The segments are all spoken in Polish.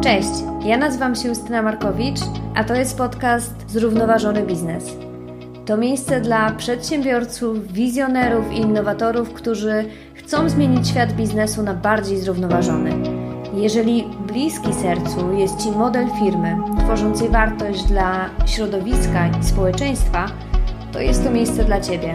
Cześć, ja nazywam się Justyna Markowicz, a to jest podcast Zrównoważony Biznes. To miejsce dla przedsiębiorców, wizjonerów i innowatorów, którzy chcą zmienić świat biznesu na bardziej zrównoważony. Jeżeli bliski sercu jest Ci model firmy tworzącej wartość dla środowiska i społeczeństwa, to jest to miejsce dla Ciebie.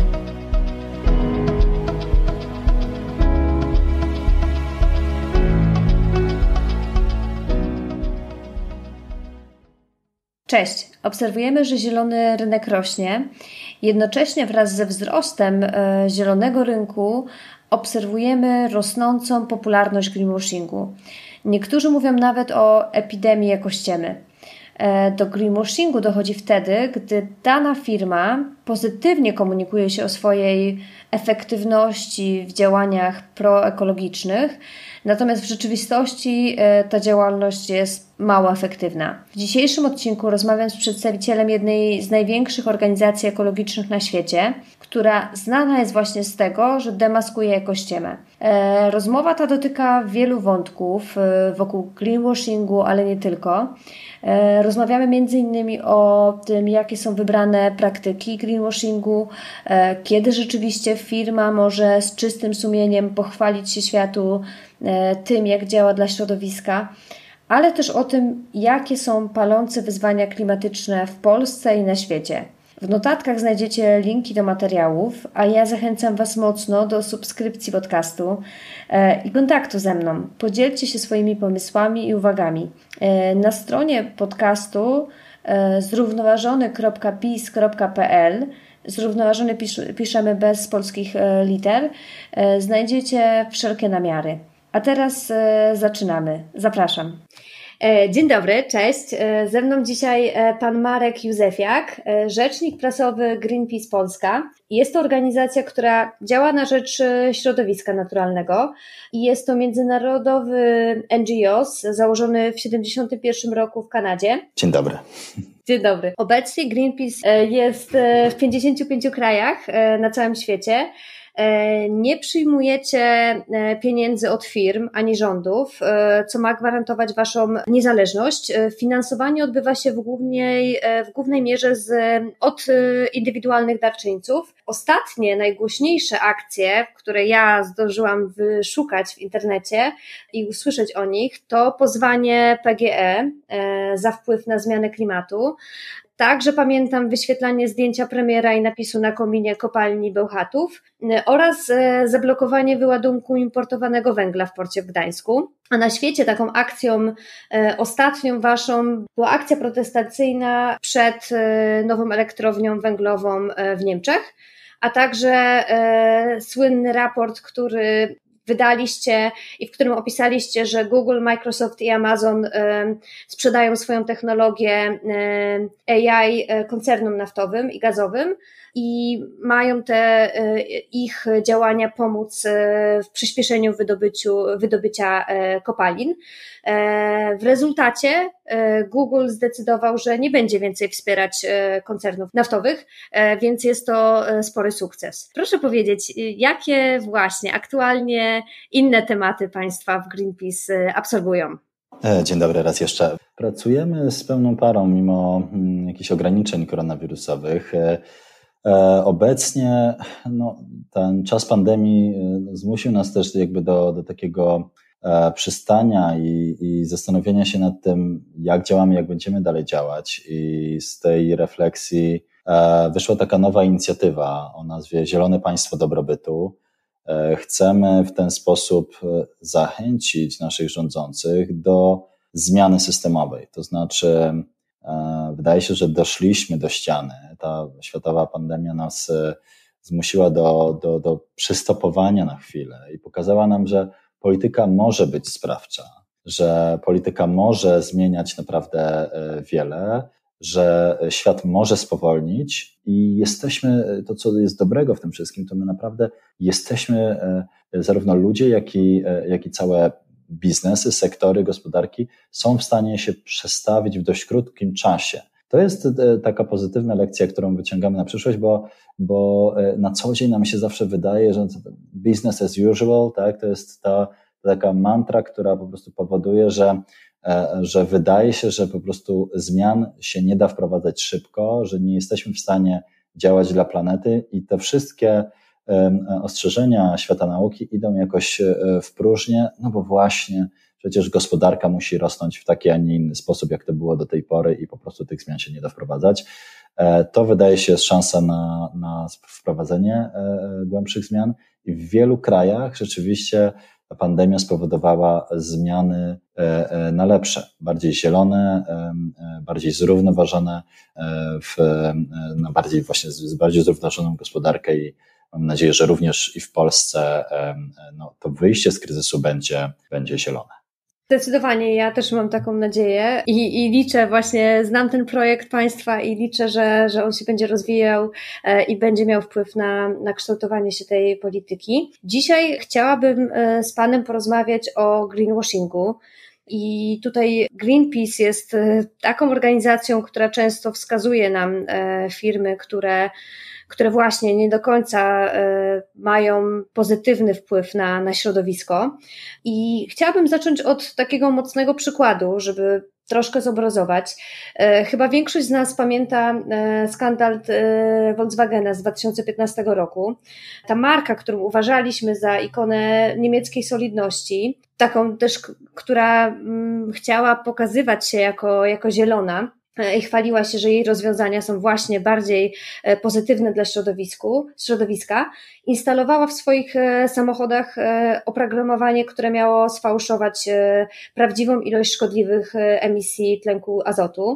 Cześć! Obserwujemy, że zielony rynek rośnie. Jednocześnie wraz ze wzrostem zielonego rynku obserwujemy rosnącą popularność greenwashingu. Niektórzy mówią nawet o epidemii ekościemy. Do greenwashingu dochodzi wtedy, gdy dana firma pozytywnie komunikuje się o swojej efektywności w działaniach proekologicznych, natomiast w rzeczywistości ta działalność jest mało efektywna. W dzisiejszym odcinku rozmawiam z przedstawicielem jednej z największych organizacji ekologicznych na świecie, która znana jest właśnie z tego, że demaskuje ekościemę. Rozmowa ta dotyka wielu wątków wokół greenwashingu, ale nie tylko. Rozmawiamy m.in. o tym, jakie są wybrane praktyki greenwashingu, kiedy rzeczywiście firma może z czystym sumieniem pochwalić się światu tym, jak działa dla środowiska, ale też o tym, jakie są palące wyzwania klimatyczne w Polsce i na świecie. W notatkach znajdziecie linki do materiałów, a ja zachęcam Was mocno do subskrypcji podcastu i kontaktu ze mną. Podzielcie się swoimi pomysłami i uwagami. Na stronie podcastu zrównoważony.biz.pl, zrównoważony piszemy bez polskich liter, znajdziecie wszelkie namiary. A teraz zaczynamy. Zapraszam. Dzień dobry, cześć. Ze mną dzisiaj pan Marek Józefiak, rzecznik prasowy Greenpeace Polska. Jest to organizacja, która działa na rzecz środowiska naturalnego i jest to międzynarodowy NGO założony w 1971 roku w Kanadzie. Dzień dobry. Dzień dobry. Obecnie Greenpeace jest w 55 krajach na całym świecie. Nie przyjmujecie pieniędzy od firm ani rządów, co ma gwarantować Waszą niezależność. Finansowanie odbywa się w głównej mierze od indywidualnych darczyńców. Ostatnie, najgłośniejsze akcje, które ja zdążyłam wyszukać w internecie i usłyszeć o nich, to pozwanie PGE za wpływ na zmianę klimatu. Także pamiętam wyświetlanie zdjęcia premiera i napisu na kominie kopalni Bełchatów oraz zablokowanie wyładunku importowanego węgla w porcie w Gdańsku. A na świecie taką akcją ostatnią Waszą była akcja protestacyjna przed nową elektrownią węglową w Niemczech, a także słynny raport, który wydaliście i w którym opisaliście, że Google, Microsoft i Amazon sprzedają swoją technologię AI koncernom naftowym i gazowym i mają te ich działania pomóc w przyspieszeniu wydobycia kopalin. W rezultacie Google zdecydował, że nie będzie więcej wspierać koncernów naftowych, więc jest to spory sukces. Proszę powiedzieć, jakie właśnie aktualnie inne tematy Państwa w Greenpeace absorbują? Dzień dobry raz jeszcze. Pracujemy z pełną parą mimo jakichś ograniczeń koronawirusowych. Obecnie ten czas pandemii zmusił nas też jakby do takiego przystania i zastanowienia się nad tym, jak działamy, jak będziemy dalej działać. I z tej refleksji wyszła taka nowa inicjatywa o nazwie Zielone Państwo Dobrobytu. Chcemy w ten sposób zachęcić naszych rządzących do zmiany systemowej. To znaczy, wydaje się, że doszliśmy do ściany. Ta światowa pandemia nas zmusiła do przystopowania na chwilę i pokazała nam, że polityka może być sprawcza, że polityka może zmieniać naprawdę wiele, że świat może spowolnić i jesteśmy, to co jest dobrego w tym wszystkim, to my naprawdę jesteśmy, zarówno ludzie, jak i całe biznesy, sektory, gospodarki są w stanie się przestawić w dość krótkim czasie. To jest taka pozytywna lekcja, którą wyciągamy na przyszłość, bo na co dzień nam się zawsze wydaje, że business as usual, tak, to jest ta taka mantra, która po prostu powoduje, że że wydaje się, że po prostu zmian się nie da wprowadzać szybko, że nie jesteśmy w stanie działać dla planety i te wszystkie ostrzeżenia świata nauki idą jakoś w próżnię, no bo właśnie przecież gospodarka musi rosnąć w taki, a nie inny sposób, jak to było do tej pory i po prostu tych zmian się nie da wprowadzać. To wydaje się jest szansa na wprowadzenie głębszych zmian i w wielu krajach rzeczywiście ta pandemia spowodowała zmiany na lepsze, bardziej zielone, bardziej zrównoważone, na bardziej właśnie bardziej zrównoważoną gospodarkę i mam nadzieję, że również i w Polsce to wyjście z kryzysu będzie zielone. Zdecydowanie, ja też mam taką nadzieję i liczę właśnie, znam ten projekt państwa i liczę, że on się będzie rozwijał i będzie miał wpływ na kształtowanie się tej polityki. Dzisiaj chciałabym z Panem porozmawiać o greenwashingu. I tutaj Greenpeace jest taką organizacją, która często wskazuje nam firmy, które właśnie nie do końca mają pozytywny wpływ na środowisko. I chciałabym zacząć od takiego mocnego przykładu, żeby troszkę zobrazować. Chyba większość z nas pamięta skandal Volkswagena z 2015 roku. Ta marka, którą uważaliśmy za ikonę niemieckiej solidności, taką też, która chciała pokazywać się jako zielona, i chwaliła się, że jej rozwiązania są właśnie bardziej pozytywne dla środowiska, instalowała w swoich samochodach oprogramowanie, które miało sfałszować prawdziwą ilość szkodliwych emisji tlenku azotu.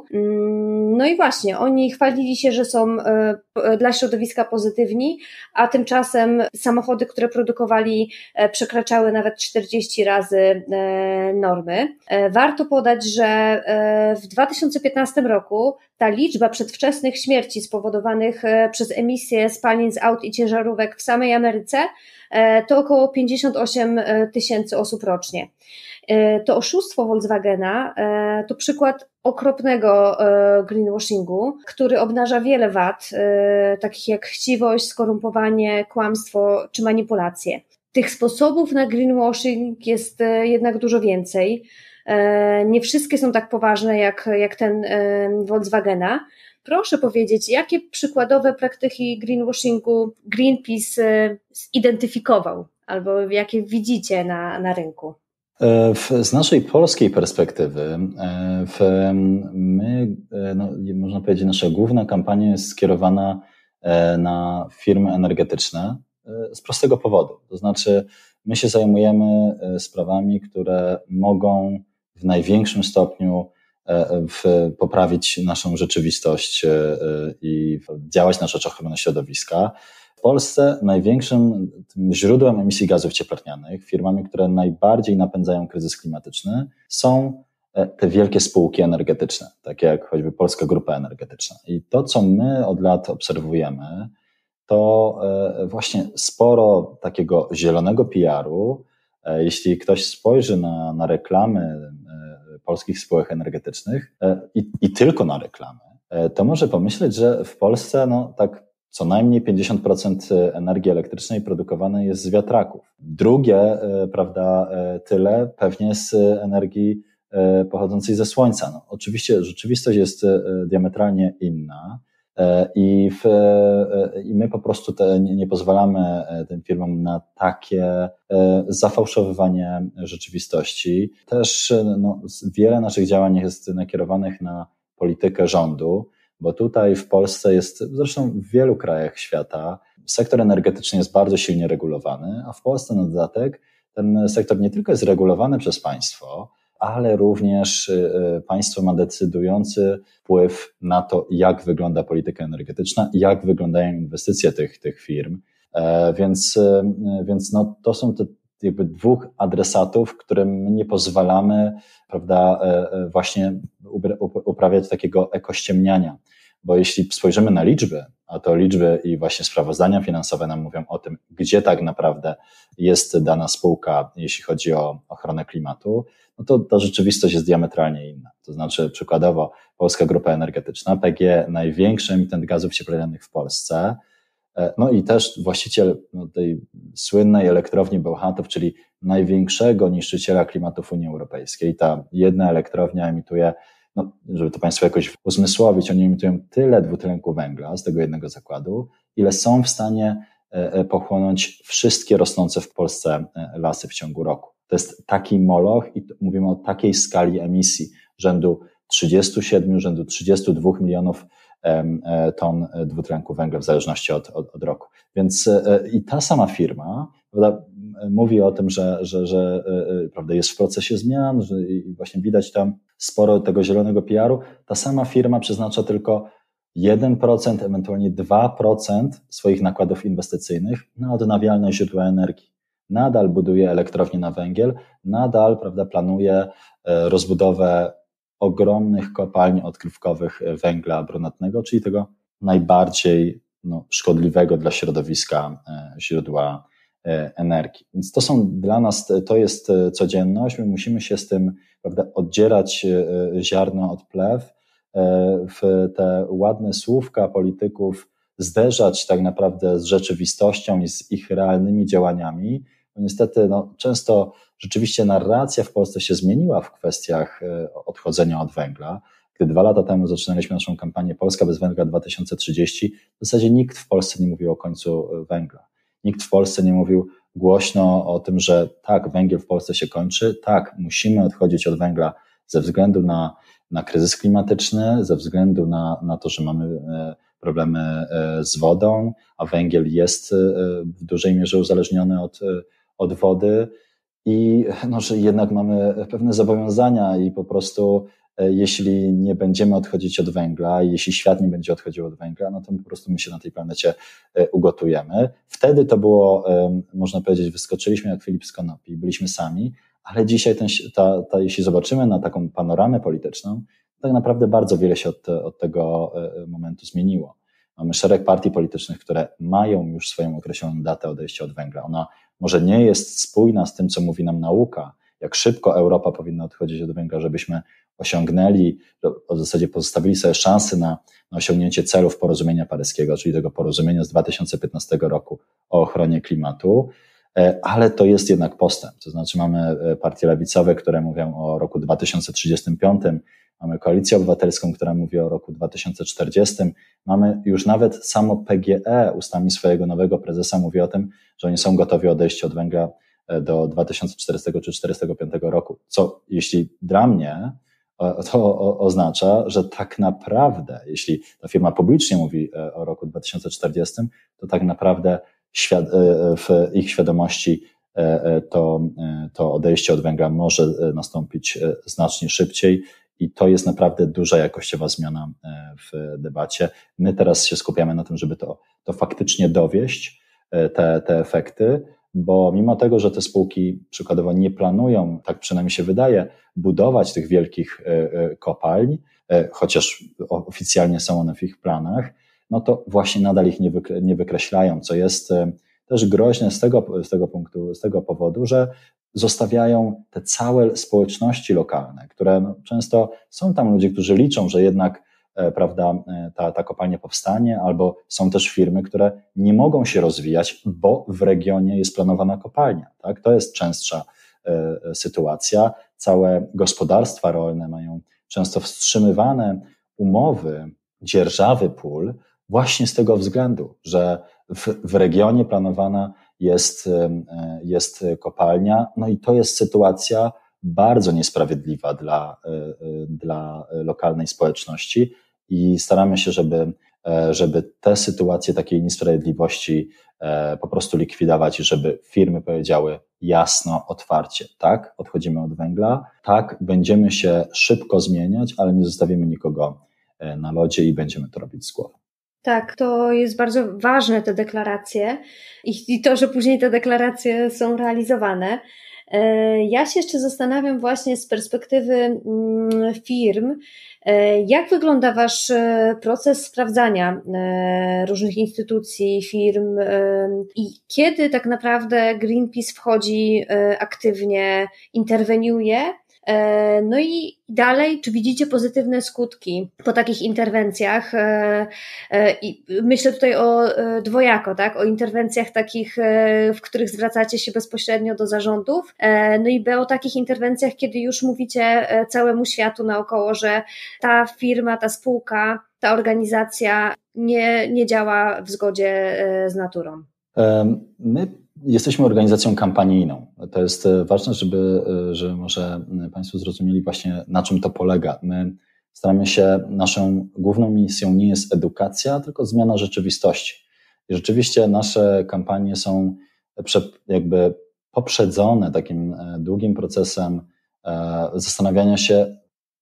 No i właśnie, oni chwalili się, że są dla środowiska pozytywni, a tymczasem samochody, które produkowali, przekraczały nawet 40 razy normy. Warto podać, że w 2015 roku ta liczba przedwczesnych śmierci spowodowanych przez emisję spalin z aut i ciężarówek w samej Ameryce to około 58 tysięcy osób rocznie. To oszustwo Volkswagena to przykład okropnego greenwashingu, który obnaża wiele wad, takich jak chciwość, skorumpowanie, kłamstwo czy manipulacje. Tych sposobów na greenwashing jest jednak dużo więcej. Nie wszystkie są tak poważne jak ten Volkswagena. Proszę powiedzieć, jakie przykładowe praktyki greenwashingu Greenpeace zidentyfikował albo jakie widzicie na rynku? Z naszej polskiej perspektywy, można powiedzieć, nasza główna kampania jest skierowana na firmy energetyczne z prostego powodu. To znaczy, my się zajmujemy sprawami, które mogą w największym stopniu poprawić naszą rzeczywistość i działać na rzecz ochrony środowiska. W Polsce największym źródłem emisji gazów cieplarnianych, firmami, które najbardziej napędzają kryzys klimatyczny, są te wielkie spółki energetyczne, takie jak choćby Polska Grupa Energetyczna. I to, co my od lat obserwujemy, to właśnie sporo takiego zielonego PR-u. Jeśli ktoś spojrzy na reklamy polskich spółek energetycznych i tylko na reklamy, to może pomyśleć, że w Polsce tak co najmniej 50% energii elektrycznej produkowane jest z wiatraków. Drugie, prawda, tyle pewnie z energii pochodzącej ze słońca. Oczywiście rzeczywistość jest diametralnie inna. I my po prostu nie pozwalamy tym firmom na takie zafałszowywanie rzeczywistości. Też wiele naszych działań jest nakierowanych na politykę rządu, bo tutaj w Polsce jest, zresztą w wielu krajach świata, sektor energetyczny jest bardzo silnie regulowany, a w Polsce na dodatek ten sektor nie tylko jest regulowany przez państwo, ale również państwo ma decydujący wpływ na to, jak wygląda polityka energetyczna i jak wyglądają inwestycje tych firm. Więc to są te jakby dwóch adresatów, którym nie pozwalamy, prawda, właśnie uprawiać takiego ekościemniania. Bo jeśli spojrzymy na liczby, a to liczby i właśnie sprawozdania finansowe nam mówią o tym, gdzie tak naprawdę jest dana spółka, jeśli chodzi o ochronę klimatu, to ta rzeczywistość jest diametralnie inna. To znaczy przykładowo Polska Grupa Energetyczna, PGE, największy emitent gazów cieplarnianych w Polsce, No i też właściciel tej słynnej elektrowni Bełchatów, czyli największego niszczyciela klimatu w Unii Europejskiej. Ta jedna elektrownia emituje, no, żeby to Państwo jakoś uzmysłowić, oni emitują tyle dwutlenku węgla z tego jednego zakładu, ile są w stanie pochłonąć wszystkie rosnące w Polsce lasy w ciągu roku. To jest taki moloch i mówimy o takiej skali emisji rzędu 37, rzędu 32 milionów ton dwutlenku węgla w zależności od roku. Więc i ta sama firma, prawda, mówi o tym, że prawda, jest w procesie zmian, że właśnie widać tam sporo tego zielonego PR-u. Ta sama firma przeznacza tylko 1%, ewentualnie 2% swoich nakładów inwestycyjnych na odnawialne źródła energii. Nadal buduje elektrownie na węgiel, nadal, prawda, planuje rozbudowę ogromnych kopalń odkrywkowych węgla brunatnego, czyli tego najbardziej szkodliwego dla środowiska źródła energii. Więc to są dla nas, to jest codzienność, my musimy się z tym, prawda, oddzierać ziarno od plew, w te ładne słówka polityków zderzać tak naprawdę z rzeczywistością i z ich realnymi działaniami. Bo niestety często rzeczywiście narracja w Polsce się zmieniła w kwestiach odchodzenia od węgla. Gdy 2 lata temu zaczynaliśmy naszą kampanię Polska bez węgla 2030, w zasadzie nikt w Polsce nie mówił o końcu węgla. Nikt w Polsce nie mówił głośno o tym, że tak, węgiel w Polsce się kończy, tak, musimy odchodzić od węgla ze względu na kryzys klimatyczny, ze względu na to, że mamy problemy z wodą, a węgiel jest w dużej mierze uzależniony od wody i że jednak mamy pewne zobowiązania i po prostu jeśli nie będziemy odchodzić od węgla, jeśli świat nie będzie odchodził od węgla, no to po prostu my się na tej planecie ugotujemy. Wtedy to było, można powiedzieć, wyskoczyliśmy jak Filip z konopi, byliśmy sami, ale dzisiaj jeśli zobaczymy na taką panoramę polityczną, tak naprawdę bardzo wiele się od tego momentu zmieniło. Mamy szereg partii politycznych, które mają już swoją określoną datę odejścia od węgla. Ona może nie jest spójna z tym, co mówi nam nauka, jak szybko Europa powinna odchodzić od węgla, żebyśmy osiągnęli, w zasadzie pozostawili sobie szansę na osiągnięcie celów porozumienia paryskiego, czyli tego porozumienia z 2015 roku o ochronie klimatu, ale to jest jednak postęp. To znaczy mamy partie lewicowe, które mówią o roku 2035, mamy Koalicję Obywatelską, która mówi o roku 2040, mamy już nawet samo PGE ustami swojego nowego prezesa mówi o tym, że oni są gotowi odejść od węgla do 2040 czy 2045 roku, co jeśli dla mnie to oznacza, że tak naprawdę, jeśli ta firma publicznie mówi o roku 2040, to tak naprawdę w ich świadomości to odejście od węgla może nastąpić znacznie szybciej i to jest naprawdę duża jakościowa zmiana w debacie. My teraz się skupiamy na tym, żeby to faktycznie dowieść, te efekty, bo mimo tego, że te spółki przykładowo nie planują, tak przynajmniej się wydaje, budować tych wielkich kopalń, chociaż oficjalnie są one w ich planach, no to właśnie nadal ich nie wykreślają, co jest też groźne z tego powodu, że zostawiają te całe społeczności lokalne, które często są tam ludzie, którzy liczą, że jednak prawda, ta kopalnia powstanie, albo są też firmy, które nie mogą się rozwijać, bo w regionie jest planowana kopalnia. Tak? To jest częstsza sytuacja. Całe gospodarstwa rolne mają często wstrzymywane umowy, dzierżawy pól właśnie z tego względu, że w regionie planowana jest kopalnia, no i to jest sytuacja bardzo niesprawiedliwa dla lokalnej społeczności i staramy się, żeby te sytuacje takiej niesprawiedliwości po prostu likwidować i żeby firmy powiedziały jasno, otwarcie, tak, odchodzimy od węgla, tak, będziemy się szybko zmieniać, ale nie zostawimy nikogo na lodzie i będziemy to robić z głową. Tak, to jest bardzo ważne, te deklaracje i to, że później te deklaracje są realizowane. Ja się jeszcze zastanawiam właśnie z perspektywy firm, jak wygląda Wasz proces sprawdzania różnych instytucji, firm i kiedy tak naprawdę Greenpeace wchodzi aktywnie, interweniuje, No i dalej, czy widzicie pozytywne skutki po takich interwencjach? I myślę tutaj o dwojako, tak? O interwencjach takich, w których zwracacie się bezpośrednio do zarządów, no i o takich interwencjach, kiedy już mówicie całemu światu naokoło, że ta firma, ta spółka, ta organizacja nie działa w zgodzie z naturą. My jesteśmy organizacją kampanijną. To jest ważne, żeby może Państwo zrozumieli właśnie, na czym to polega. My staramy się, naszą główną misją nie jest edukacja, tylko zmiana rzeczywistości. I rzeczywiście nasze kampanie są jakby poprzedzone takim długim procesem zastanawiania się,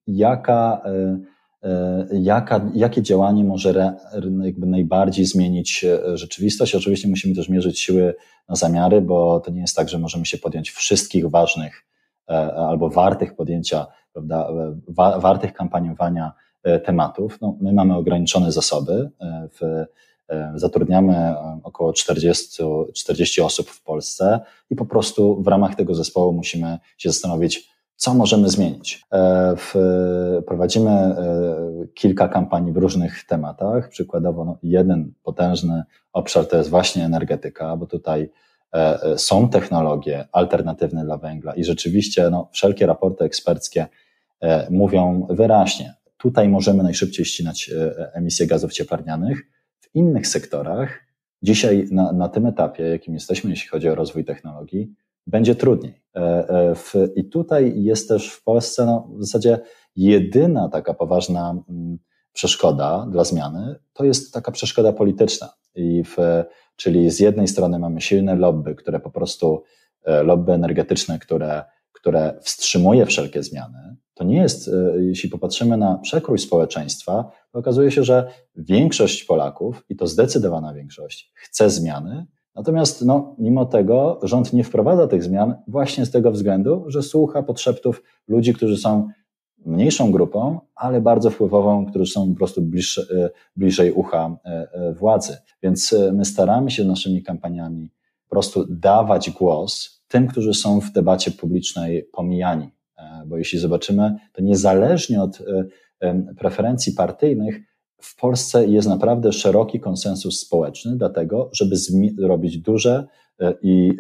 jakie działanie może jakby najbardziej zmienić rzeczywistość. Oczywiście musimy też mierzyć siły na zamiary, bo to nie jest tak, że możemy się podjąć wszystkich ważnych albo wartych podjęcia, prawda, wartych kampaniowania tematów. No, my mamy ograniczone zasoby. Zatrudniamy około 40 osób w Polsce i po prostu w ramach tego zespołu musimy się zastanowić, co możemy zmienić. Prowadzimy kilka kampanii w różnych tematach. Przykładowo jeden potężny obszar to jest właśnie energetyka, bo tutaj są technologie alternatywne dla węgla i rzeczywiście wszelkie raporty eksperckie mówią wyraźnie, tutaj możemy najszybciej ścinać emisję gazów cieplarnianych. W innych sektorach dzisiaj na tym etapie, jakim jesteśmy, jeśli chodzi o rozwój technologii, będzie trudniej. I tutaj jest też w Polsce w zasadzie jedyna taka poważna przeszkoda dla zmiany, to jest taka przeszkoda polityczna. Czyli z jednej strony mamy silne lobby, które po prostu, lobby energetyczne, które wstrzymuje wszelkie zmiany. To nie jest, jeśli popatrzymy na przekrój społeczeństwa, to okazuje się, że większość Polaków, i to zdecydowana większość, chce zmiany. Natomiast mimo tego rząd nie wprowadza tych zmian właśnie z tego względu, że słucha podszeptów ludzi, którzy są mniejszą grupą, ale bardzo wpływową, którzy są po prostu bliżej ucha władzy. Więc my staramy się naszymi kampaniami po prostu dawać głos tym, którzy są w debacie publicznej pomijani. Bo jeśli zobaczymy, to niezależnie od preferencji partyjnych, w Polsce jest naprawdę szeroki konsensus społeczny, dlatego, żeby robić duże i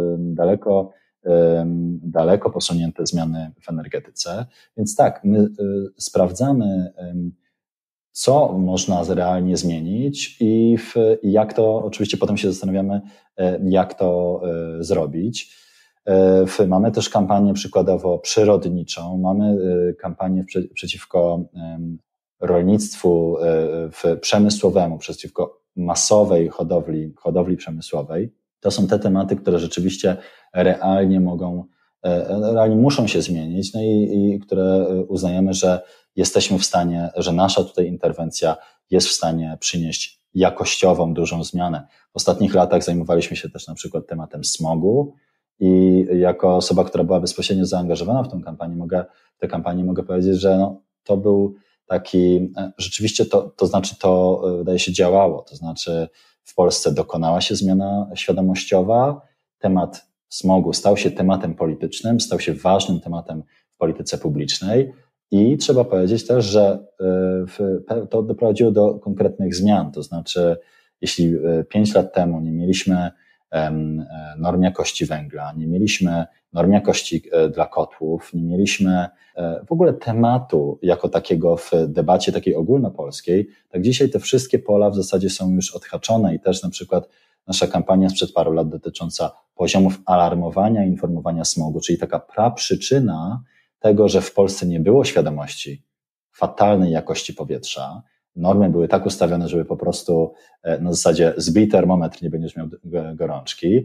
daleko posunięte zmiany w energetyce. Więc tak, my sprawdzamy, co można realnie zmienić i jak to, oczywiście potem się zastanawiamy, jak to zrobić. Mamy też kampanię przykładowo przyrodniczą, mamy kampanię przeciwko rolnictwu przemysłowemu, przeciwko masowej hodowli przemysłowej. To są te tematy, które rzeczywiście realnie muszą się zmienić, i które uznajemy, że jesteśmy w stanie, że nasza tutaj interwencja jest w stanie przynieść jakościową, dużą zmianę. W ostatnich latach zajmowaliśmy się też na przykład tematem smogu i jako osoba, która była bezpośrednio zaangażowana w tę kampanię, mogę powiedzieć, że to był taki, rzeczywiście to wydaje się działało, to znaczy w Polsce dokonała się zmiana świadomościowa, temat smogu stał się tematem politycznym, stał się ważnym tematem w polityce publicznej i trzeba powiedzieć też, że to doprowadziło do konkretnych zmian, to znaczy jeśli 5 lat temu nie mieliśmy norm jakości węgla, nie mieliśmy norm jakości dla kotłów, nie mieliśmy w ogóle tematu jako takiego w debacie takiej ogólnopolskiej, tak dzisiaj te wszystkie pola w zasadzie są już odhaczone i też na przykład nasza kampania sprzed paru lat dotycząca poziomów alarmowania i informowania smogu, czyli taka praprzyczyna tego, że w Polsce nie było świadomości fatalnej jakości powietrza. Normy były tak ustawione, żeby po prostu na zasadzie zbij termometr, nie będziesz miał gorączki,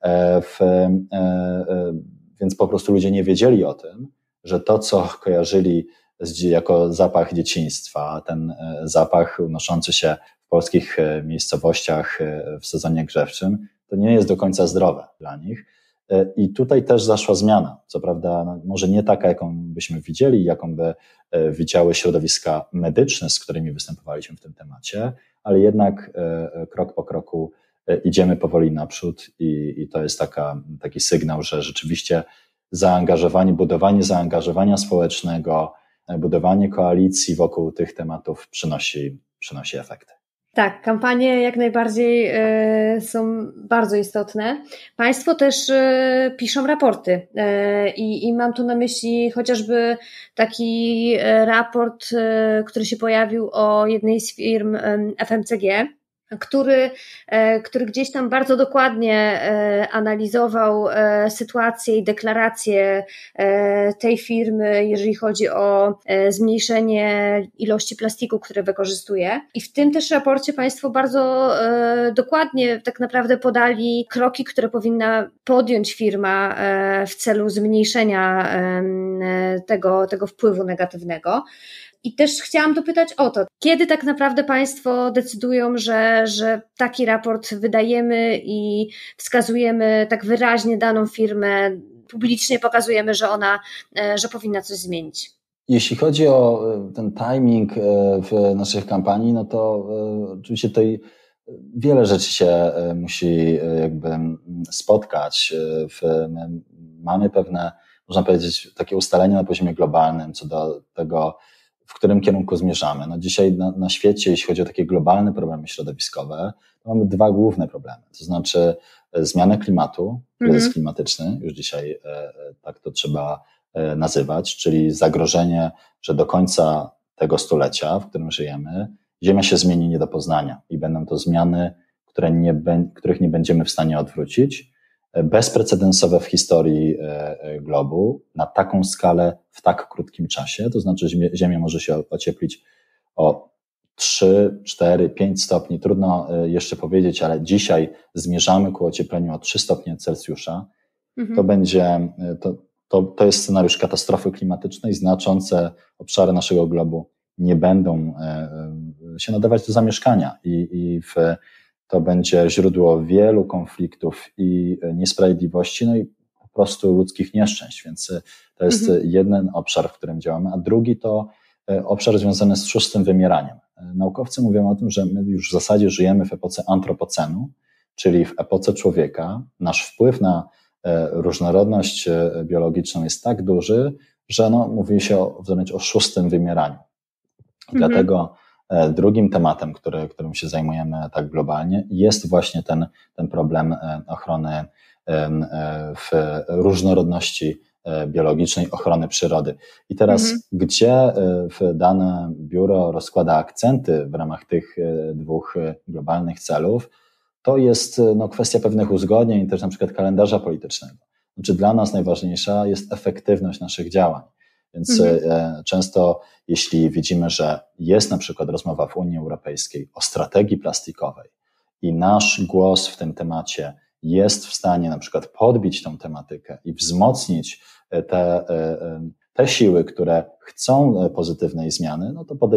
więc po prostu ludzie nie wiedzieli o tym, że to, co kojarzyli jako zapach dzieciństwa, ten zapach unoszący się w polskich miejscowościach w sezonie grzewczym, to nie jest do końca zdrowe dla nich. I tutaj też zaszła zmiana. Co prawda, może nie taka, jaką byśmy widzieli, jaką by widziały środowiska medyczne, z którymi występowaliśmy w tym temacie, ale jednak krok po kroku idziemy powoli naprzód i to jest taki sygnał, że rzeczywiście zaangażowanie, budowanie zaangażowania społecznego, budowanie koalicji wokół tych tematów przynosi efekty. Tak, kampanie jak najbardziej są bardzo istotne. Państwo też piszą raporty i mam tu na myśli chociażby taki raport, który się pojawił o jednej z firm FMCG, który gdzieś tam bardzo dokładnie analizował sytuację i deklaracje tej firmy, jeżeli chodzi o zmniejszenie ilości plastiku, które wykorzystuje. I w tym też raporcie Państwo bardzo dokładnie tak naprawdę podali kroki, które powinna podjąć firma w celu zmniejszenia tego wpływu negatywnego. I też chciałam dopytać o to, kiedy tak naprawdę Państwo decydują, że taki raport wydajemy i wskazujemy tak wyraźnie daną firmę, publicznie pokazujemy, że powinna coś zmienić? Jeśli chodzi o ten timing w naszych kampanii, no to oczywiście tutaj wiele rzeczy się musi jakby spotkać. Mamy pewne, można powiedzieć, takie ustalenia na poziomie globalnym co do tego, w którym kierunku zmierzamy. No dzisiaj na świecie, jeśli chodzi o takie globalne problemy środowiskowe, to mamy dwa główne problemy. To znaczy zmianę klimatu, kryzys klimatyczny, już dzisiaj tak to trzeba nazywać, czyli zagrożenie, że do końca tego stulecia, w którym żyjemy, Ziemia się zmieni nie do poznania i będą to zmiany, których nie będziemy w stanie odwrócić, bezprecedensowe w historii globu, na taką skalę, w tak krótkim czasie, to znaczy Ziemia może się ocieplić o 3, 4, 5 stopni, trudno jeszcze powiedzieć, ale dzisiaj zmierzamy ku ociepleniu o 3 stopnie Celsjusza. To jest scenariusz katastrofy klimatycznej, znaczące obszary naszego globu nie będą się nadawać do zamieszkania i to będzie źródło wielu konfliktów i niesprawiedliwości, no i po prostu ludzkich nieszczęść, więc to jest jeden obszar, w którym działamy, a drugi to obszar związany z szóstym wymieraniem. Naukowcy mówią o tym, że my już w zasadzie żyjemy w epoce antropocenu, czyli w epoce człowieka. Nasz wpływ na różnorodność biologiczną jest tak duży, że mówi się wręcz o szóstym wymieraniu. Dlatego drugim tematem, którym się zajmujemy tak globalnie, jest właśnie ten problem ochrony w różnorodności biologicznej, ochrony przyrody. I teraz, gdzie dane biuro rozkłada akcenty w ramach tych dwóch globalnych celów, to jest kwestia pewnych uzgodnień i też na przykład kalendarza politycznego. Znaczy dla nas najważniejsza jest efektywność naszych działań. Więc często, jeśli widzimy, że jest na przykład rozmowa w Unii Europejskiej o strategii plastikowej i nasz głos w tym temacie jest w stanie na przykład podbić tą tematykę i wzmocnić te siły, które chcą pozytywnej zmiany, no to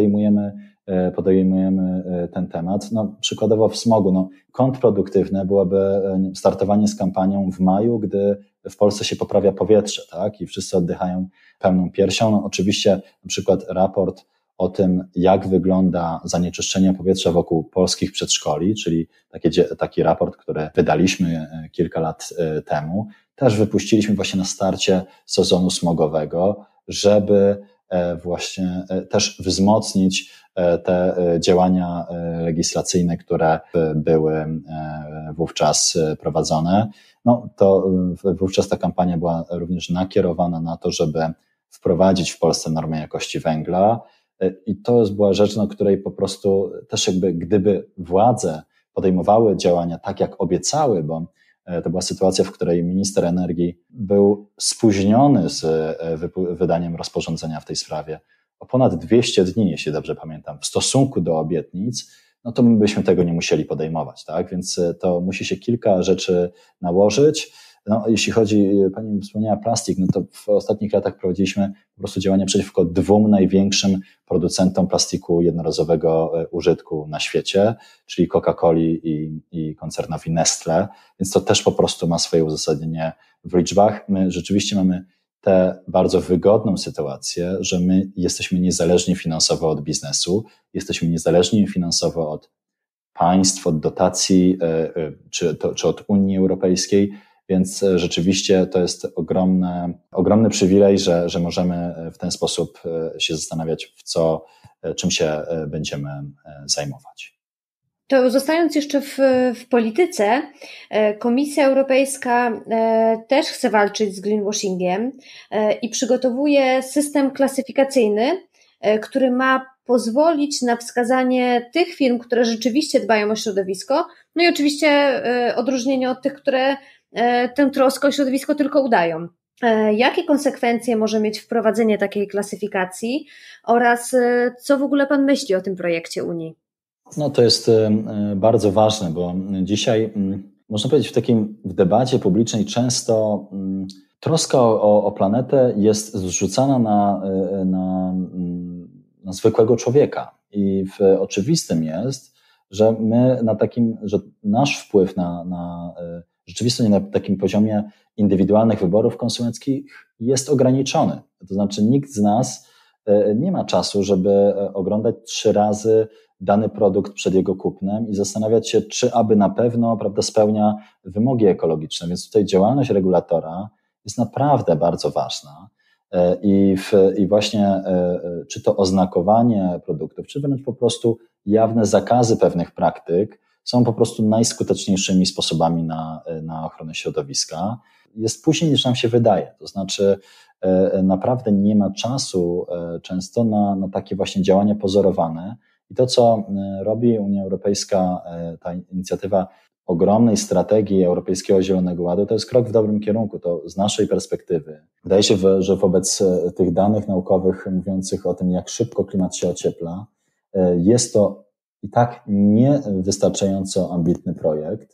podejmujemy ten temat. Przykładowo w smogu, kontrproduktywne byłoby startowanie z kampanią w maju, gdy w Polsce się poprawia powietrze, tak? I wszyscy oddychają pełną piersią. Oczywiście na przykład raport o tym, jak wygląda zanieczyszczenie powietrza wokół polskich przedszkoli, czyli taki raport, który wydaliśmy kilka lat temu, też wypuściliśmy właśnie na starcie sezonu smogowego, żeby właśnie też wzmocnić te działania legislacyjne, które były wówczas prowadzone. To wówczas ta kampania była również nakierowana na to, żeby wprowadzić w Polsce normy jakości węgla i to była rzecz, której po prostu też gdyby władze podejmowały działania tak, jak obiecały, bo to była sytuacja, w której minister energii był spóźniony z wydaniem rozporządzenia w tej sprawie o ponad 200 dni, jeśli dobrze pamiętam, w stosunku do obietnic, to my byśmy tego nie musieli podejmować, tak? Więc to musi się kilka rzeczy nałożyć. Jeśli chodzi, Pani wspomniała plastik, to w ostatnich latach prowadziliśmy po prostu działania przeciwko 2 największym producentom plastiku jednorazowego użytku na świecie, czyli Coca-Coli i koncernowi Nestle, więc to też po prostu ma swoje uzasadnienie w liczbach. My rzeczywiście mamy tę bardzo wygodną sytuację, że my jesteśmy niezależni finansowo od biznesu, jesteśmy niezależni finansowo od państw, od dotacji czy od Unii Europejskiej, Więc rzeczywiście to jest ogromny przywilej, że możemy w ten sposób się zastanawiać, czym się będziemy zajmować. To zostając jeszcze w polityce, Komisja Europejska też chce walczyć z greenwashingiem i przygotowuje system klasyfikacyjny, który ma pozwolić na wskazanie tych firm, które rzeczywiście dbają o środowisko, no i oczywiście odróżnienie od tych, które tę troskę o środowisko tylko udają. Jakie konsekwencje może mieć wprowadzenie takiej klasyfikacji oraz co w ogóle Pan myśli o tym projekcie Unii? No to jest bardzo ważne, bo dzisiaj można powiedzieć w debacie publicznej często troska o planetę jest zrzucana na zwykłego człowieka i oczywistym jest, że że nasz wpływ na rzeczywistość na takim poziomie indywidualnych wyborów konsumenckich jest ograniczony. To znaczy nikt z nas nie ma czasu, żeby oglądać 3 razy dany produkt przed jego kupnem i zastanawiać się, czy aby na pewno, prawda, spełnia wymogi ekologiczne. Więc tutaj działalność regulatora jest naprawdę bardzo ważna i właśnie czy to oznakowanie produktów, czy wręcz po prostu jawne zakazy pewnych praktyk są po prostu najskuteczniejszymi sposobami na ochronę środowiska. Jest później niż nam się wydaje, to znaczy naprawdę nie ma czasu często na takie właśnie działania pozorowane. I to, co robi Unia Europejska, ta inicjatywa ogromnej strategii Europejskiego Zielonego Ładu, to jest krok w dobrym kierunku, to z naszej perspektywy. Wydaje się, że wobec tych danych naukowych mówiących o tym, jak szybko klimat się ociepla, jest to i tak niewystarczająco ambitny projekt,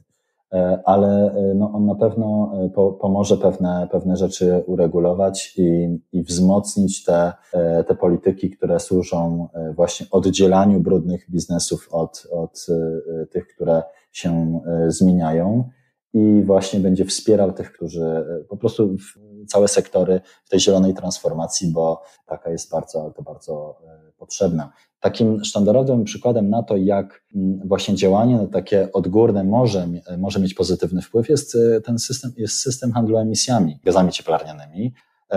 ale on na pewno pomoże pewne rzeczy uregulować i wzmocnić te polityki, które służą właśnie oddzielaniu brudnych biznesów od tych, które się zmieniają i właśnie będzie wspierał tych, którzy po prostu całe sektory w tej zielonej transformacji, bo taka jest bardzo potrzebna. Takim sztandarowym przykładem na to, jak właśnie działanie takie odgórne może mieć pozytywny wpływ, jest system handlu emisjami, gazami cieplarnianymi.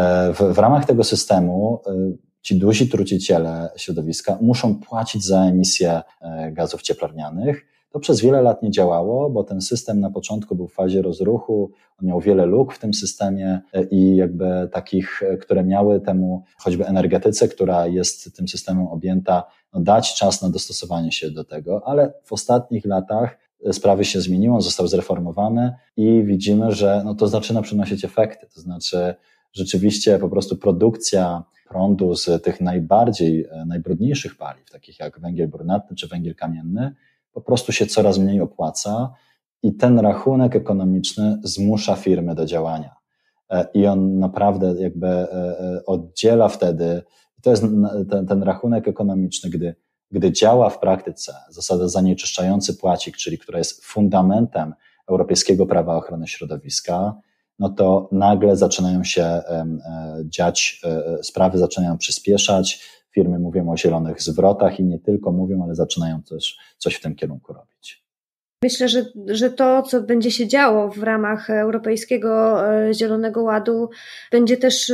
W ramach tego systemu ci duzi truciciele środowiska muszą płacić za emisję gazów cieplarnianych. To przez wiele lat nie działało, bo ten system na początku był w fazie rozruchu, on miał wiele luk w tym systemie i jakby takich, które miały temu choćby energetyce, która jest tym systemem objęta, dać czas na dostosowanie się do tego, ale w ostatnich latach sprawy się zmieniły, on został zreformowany i widzimy, że to zaczyna przynosić efekty, to znaczy rzeczywiście po prostu produkcja prądu z tych najbrudniejszych paliw, takich jak węgiel brunatny czy węgiel kamienny, po prostu się coraz mniej opłaca i ten rachunek ekonomiczny zmusza firmy do działania. I on naprawdę jakby oddziela wtedy, to jest ten rachunek ekonomiczny, gdy działa w praktyce zasada zanieczyszczający płaci, czyli która jest fundamentem europejskiego prawa ochrony środowiska, to nagle zaczynają się dziać, sprawy zaczynają przyspieszać, firmy mówią o zielonych zwrotach i nie tylko mówią, ale zaczynają też coś w tym kierunku robić. Myślę, że to, co będzie się działo w ramach Europejskiego Zielonego Ładu, będzie też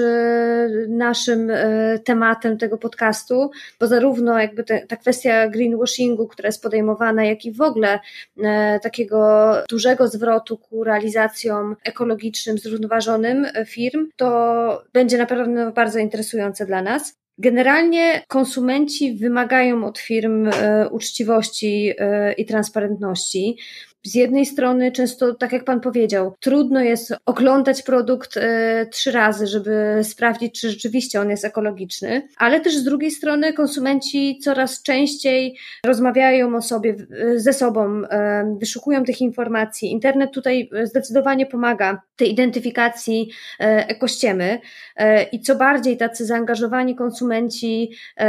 naszym tematem tego podcastu, bo zarówno jakby ta kwestia greenwashingu, która jest podejmowana, jak i w ogóle takiego dużego zwrotu ku realizacjom ekologicznym, zrównoważonym firm, to będzie na pewno bardzo interesujące dla nas. Generalnie konsumenci wymagają od firm uczciwości i transparentności. Z jednej strony często, tak jak Pan powiedział, trudno jest oglądać produkt 3 razy, żeby sprawdzić, czy rzeczywiście on jest ekologiczny, ale też z drugiej strony konsumenci coraz częściej rozmawiają ze sobą, wyszukują tych informacji. Internet tutaj zdecydowanie pomaga tej identyfikacji ekościemy i co bardziej tacy zaangażowani konsumenci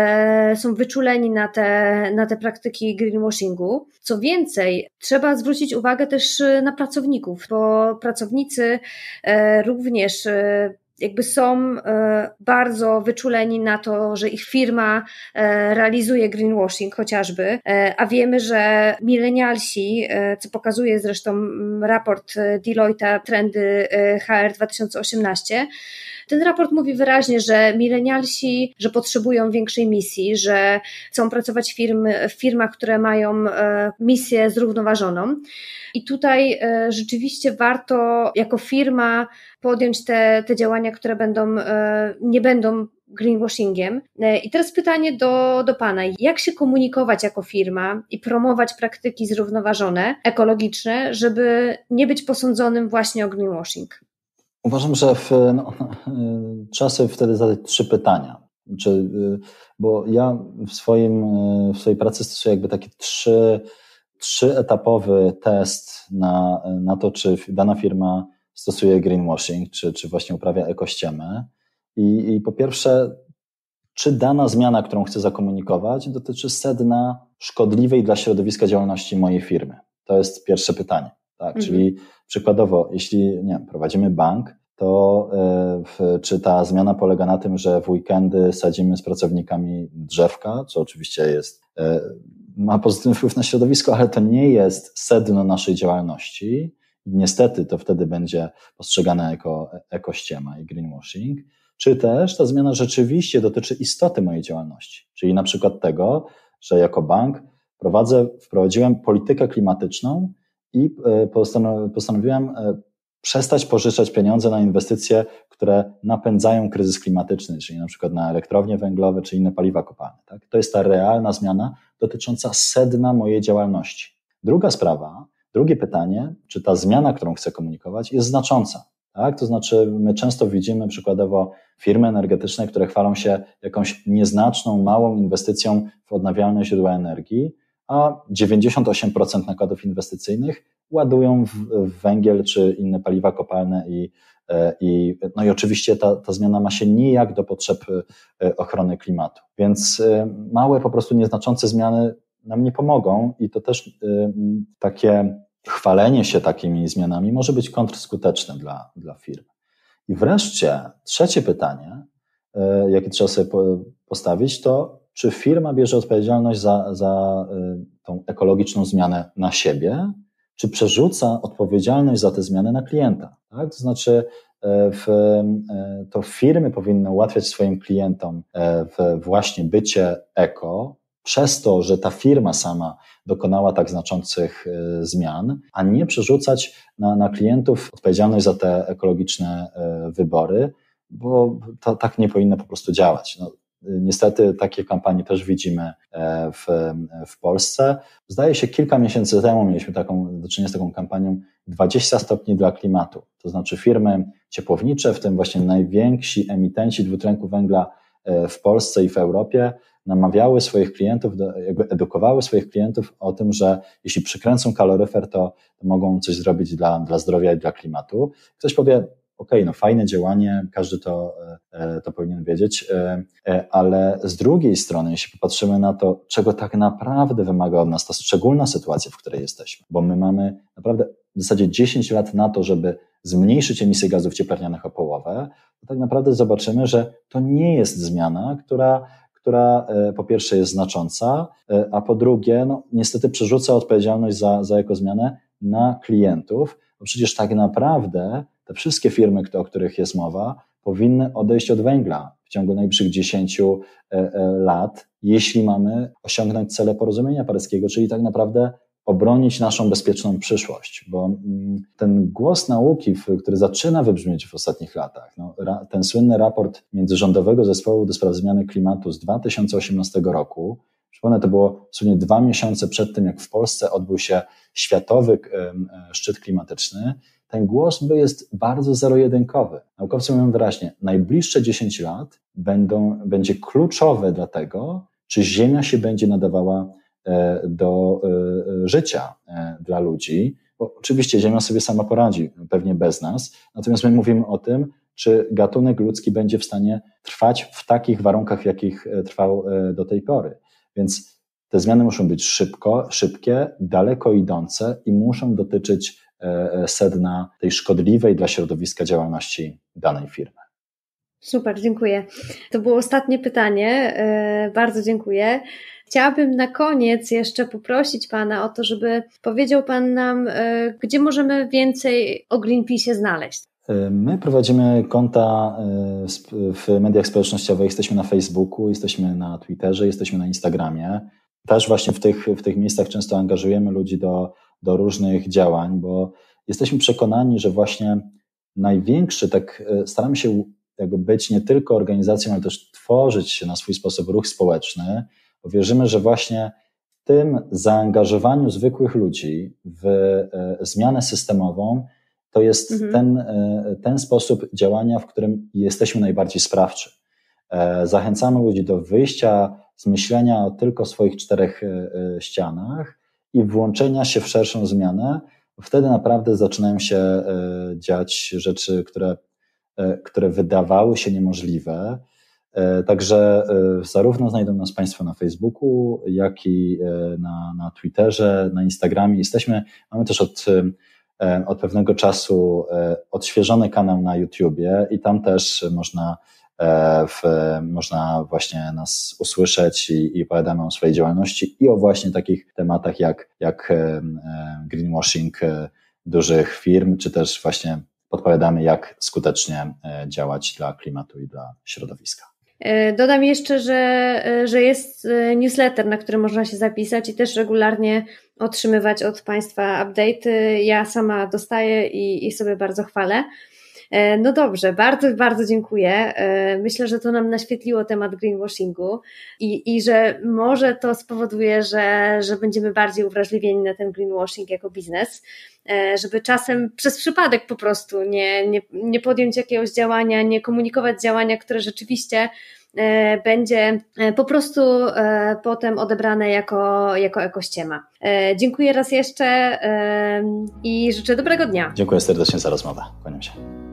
są wyczuleni na te praktyki greenwashingu. Co więcej, trzeba zwrócić uwagę też na pracowników, bo pracownicy również jakby są bardzo wyczuleni na to, że ich firma realizuje greenwashing chociażby, a wiemy, że milenialsi, co pokazuje zresztą raport Deloitte'a Trendy HR 2018, ten raport mówi wyraźnie, że milenialsi, że potrzebują większej misji, że chcą pracować w firmach, które mają misję zrównoważoną. I tutaj rzeczywiście warto jako firma podjąć te działania, które nie będą greenwashingiem. I teraz pytanie do Pana. Jak się komunikować jako firma i promować praktyki zrównoważone, ekologiczne, żeby nie być posądzonym właśnie o greenwashing? Uważam, że trzeba sobie wtedy zadać 3 pytania. Bo ja w swojej pracy stosuję jakby taki trzyetapowy test na to, czy dana firma stosuje greenwashing, czy właśnie uprawia ekościemę. I po pierwsze, czy dana zmiana, którą chcę zakomunikować, dotyczy sedna szkodliwej dla środowiska działalności mojej firmy? To jest pierwsze pytanie. Tak? Czyli przykładowo, jeśli prowadzimy bank, to czy ta zmiana polega na tym, że w weekendy sadzimy z pracownikami drzewka, co oczywiście ma pozytywny wpływ na środowisko, ale to nie jest sedno naszej działalności. Niestety to wtedy będzie postrzegane jako ekościema i greenwashing. Czy też ta zmiana rzeczywiście dotyczy istoty mojej działalności, czyli na przykład tego, że jako bank wprowadziłem politykę klimatyczną i postanowiłem przestać pożyczać pieniądze na inwestycje, które napędzają kryzys klimatyczny, czyli na przykład na elektrownie węglowe czy inne paliwa kopalne. Tak? To jest ta realna zmiana dotycząca sedna mojej działalności. Druga sprawa, drugie pytanie, czy ta zmiana, którą chcę komunikować, jest znacząca. Tak? To znaczy my często widzimy przykładowo firmy energetyczne, które chwalą się jakąś nieznaczną, małą inwestycją w odnawialne źródła energii, a 98% nakładów inwestycyjnych ładują w węgiel czy inne paliwa kopalne i oczywiście ta zmiana ma się nijak do potrzeb ochrony klimatu. Więc małe, po prostu nieznaczące zmiany nam nie pomogą i to też takie chwalenie się takimi zmianami może być kontrskuteczne dla firm. I wreszcie trzecie pytanie, jakie trzeba sobie postawić, to czy firma bierze odpowiedzialność za tą ekologiczną zmianę na siebie, czy przerzuca odpowiedzialność za tę zmianę na klienta. Tak? To znaczy to firmy powinny ułatwiać swoim klientom właśnie bycie eko, przez to, że ta firma sama dokonała tak znaczących zmian, a nie przerzucać na klientów odpowiedzialność za te ekologiczne wybory, bo to tak nie powinno po prostu działać. Niestety takie kampanie też widzimy w Polsce. Zdaje się, kilka miesięcy temu mieliśmy do czynienia z taką kampanią 20 stopni dla klimatu. To znaczy firmy ciepłownicze, w tym właśnie najwięksi emitenci dwutlenku węgla w Polsce i w Europie, namawiały swoich klientów, jakby edukowały swoich klientów o tym, że jeśli przykręcą kaloryfer, to mogą coś zrobić dla zdrowia i dla klimatu. Ktoś powie, fajne działanie, każdy to powinien wiedzieć, ale z drugiej strony, jeśli popatrzymy na to, czego tak naprawdę wymaga od nas ta szczególna sytuacja, w której jesteśmy, bo my mamy naprawdę w zasadzie 10 lat na to, żeby zmniejszyć emisję gazów cieplarnianych o połowę, to tak naprawdę zobaczymy, że to nie jest zmiana, która po pierwsze jest znacząca, a po drugie, niestety przerzuca odpowiedzialność za ekozmianę na klientów, bo przecież tak naprawdę te wszystkie firmy, o których jest mowa, powinny odejść od węgla w ciągu najbliższych 10 lat, jeśli mamy osiągnąć cele porozumienia paryskiego, czyli tak naprawdę obronić naszą bezpieczną przyszłość, bo ten głos nauki, który zaczyna wybrzmieć w ostatnich latach, ten słynny raport Międzyrządowego Zespołu do Spraw Zmiany Klimatu z 2018 roku, przypomnę, to było w sumie 2 miesiące przed tym, jak w Polsce odbył się światowy szczyt klimatyczny, ten głos jest bardzo zero-jedynkowy. Naukowcy mówią wyraźnie, najbliższe 10 lat będzie kluczowe dla tego, czy Ziemia się będzie nadawała do życia dla ludzi, bo oczywiście Ziemia sobie sama poradzi, pewnie bez nas, natomiast my mówimy o tym, czy gatunek ludzki będzie w stanie trwać w takich warunkach, w jakich trwał do tej pory. Więc te zmiany muszą być szybkie, daleko idące i muszą dotyczyć sedna tej szkodliwej dla środowiska działalności danej firmy. Super, dziękuję. To było ostatnie pytanie. Bardzo dziękuję. Chciałabym na koniec jeszcze poprosić Pana o to, żeby powiedział Pan nam, gdzie możemy więcej o Greenpeace'ie znaleźć. My prowadzimy konta w mediach społecznościowych, jesteśmy na Facebooku, jesteśmy na Twitterze, jesteśmy na Instagramie. Też właśnie w tych miejscach często angażujemy ludzi do różnych działań, bo jesteśmy przekonani, że właśnie największy, staramy się jakby być nie tylko organizacją, ale też tworzyć na swój sposób ruch społeczny, bo wierzymy, że właśnie w tym zaangażowaniu zwykłych ludzi w zmianę systemową to jest ten sposób działania, w którym jesteśmy najbardziej sprawczy. Zachęcamy ludzi do wyjścia z myślenia o tylko swoich 4 ścianach i włączenia się w szerszą zmianę. Wtedy naprawdę zaczynają się dziać rzeczy, które wydawały się niemożliwe. Także zarówno znajdą nas Państwo na Facebooku, jak i na Twitterze, na Instagramie. Mamy też od pewnego czasu odświeżony kanał na YouTubie i tam też można właśnie nas usłyszeć i opowiadamy o swojej działalności i o właśnie takich tematach jak greenwashing dużych firm, czy też właśnie podpowiadamy, jak skutecznie działać dla klimatu i dla środowiska. Dodam jeszcze, że jest newsletter, na który można się zapisać i też regularnie otrzymywać od Państwa update'y. Ja sama dostaję i sobie bardzo chwalę. No dobrze, bardzo, bardzo dziękuję. Myślę, że to nam naświetliło temat greenwashingu i że może to spowoduje, że będziemy bardziej uwrażliwieni na ten greenwashing jako biznes, żeby czasem przez przypadek po prostu nie podjąć jakiegoś działania, nie komunikować działania, które rzeczywiście będzie po prostu potem odebrane jako ekościema. Dziękuję raz jeszcze i życzę dobrego dnia. Dziękuję serdecznie za rozmowę. Kłaniam się.